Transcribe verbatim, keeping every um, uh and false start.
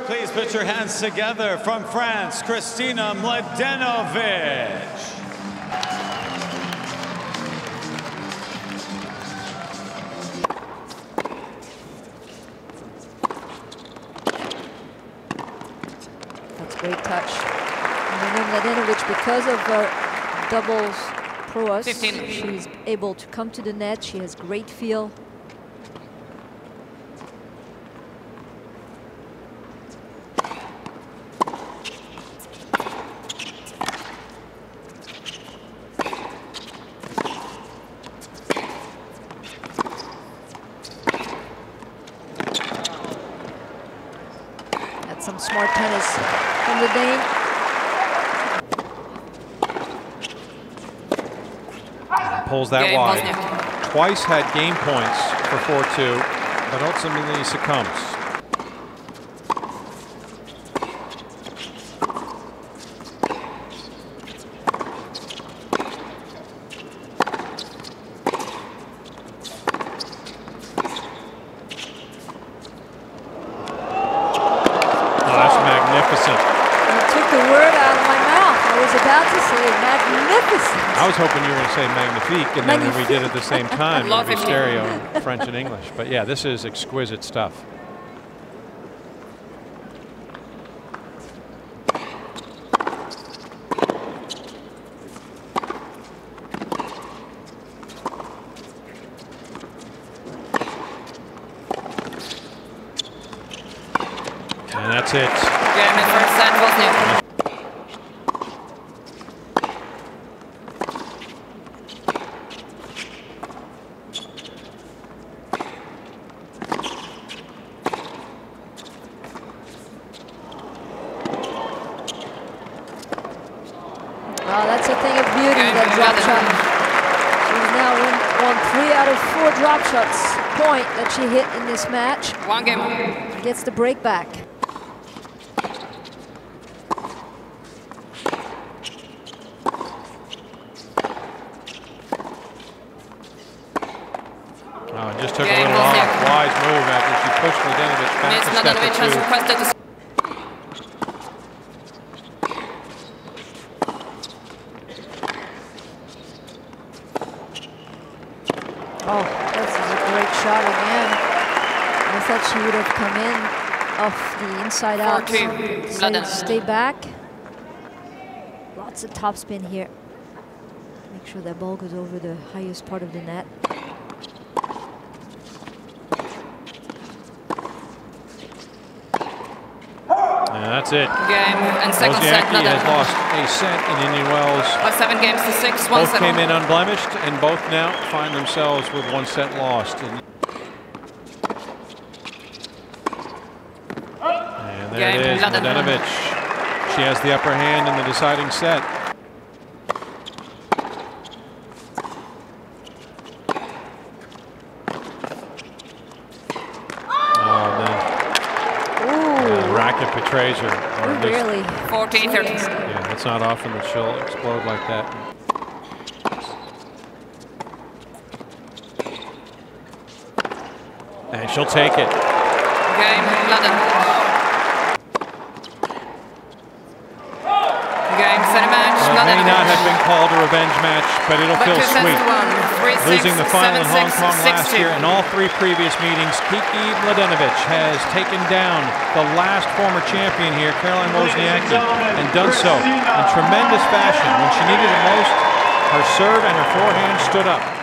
Please put your hands together from France, Kristina Mladenovic. That's a great touch. And Mladenovic, because of her doubles prowess, she's able to come to the net. She has great feel. That's some smart tennis from the Dane. Pulls that wide. Twice had game points for four two, but ultimately succumbs. Oh, that's magnificent. You took the word out of my mouth. I was about to say magnificent. I was hoping you were going to say magnifique, and then we did it at the same time. It would be stereo, French and English. But yeah, this is exquisite stuff. And that's it. Game in first set, Wozniacki. Wow, that's a thing of beauty, that drop shot. She's now won, won three out of four drop shots point that she hit in this match. One game. Gets the break back. Oh, it just took game a little off. Wise move after she pushed Mladenovic back a step or two. Requested to Oh, this is a great shot again. I thought she would have come in off the inside out. Stay, stay back. Lots of topspin here. Make sure that ball goes over the highest part of the net. And that's it. Game and second set. Wozniacki has lost a set in Indian Wells. By seven games to six. One both seven. came in unblemished, and both now find themselves with one set lost. And, and there Game. it is, Mladenovic. She has the upper hand in the deciding set. Racket betrays her. Or really? fourteen thirty. Yeah, it's not often that she'll explode like that. And she'll take it. Game, London. Game, set a match. Well, it may not have been called a revenge match, but it'll feel sweet. Losing the final in Hong Kong last year and all three previous meetings, Kiki Mladenovic has taken down the last former champion here, Caroline Wozniacki, and done so in tremendous fashion. When she needed it most, her serve and her forehand stood up.